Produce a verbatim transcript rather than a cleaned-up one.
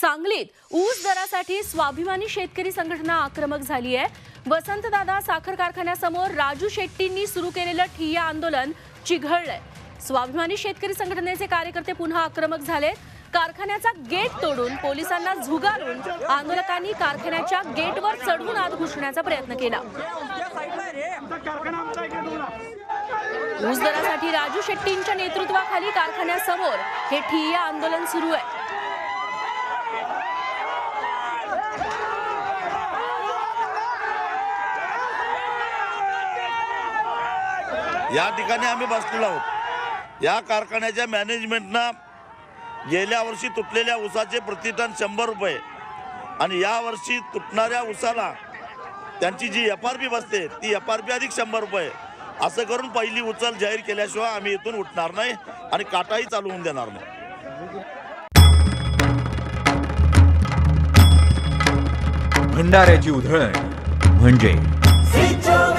सांगलीत ऊस दरासाठी स्वाभिमानी शेतकरी संघटना आक्रमक झाली आहे। वसंतदादा साखर कारखान्यासमोर राजू शेट्टींनी सुरू केलेलं ठिय्या आंदोलन चिघळलंय। स्वाभिमानी शेतकरी संघटनेचे कार्यकर्ते पुन्हा आक्रमक झाले। कारखान्याचा गेट तोडून पोलिसांना झुगारून आंदोलकांनी कारखान्याच्या गेटवर चढून आत घुसण्याचा प्रयत्न केला। ऊस दरासाठी राजू शेट्टींच्या नेतृत्वाखाली कारखान्यासमोर हे ठिय्या आंदोलन सुरू आहे। या ठिकाणी आम्ही बसलेलो आहोत। या कारखान्याच्या मॅनेजमेंटनं गेल्या वर्षी तुटलेल्या ऊसाचे प्रतिटन शंभर रुपये आणि या वर्षी तुटणाऱ्या ऊसाला त्यांची जी एफ आर पी बसते ती एफ आर पी अधिक शंभर रुपये असं करून पहिली उचल जाहीर केल्याशिवाय आम्ही इथून उठणार नाही आणि काटाही चालू होऊन देणार नाही। भंडाऱ्याची उधळण म्हणजे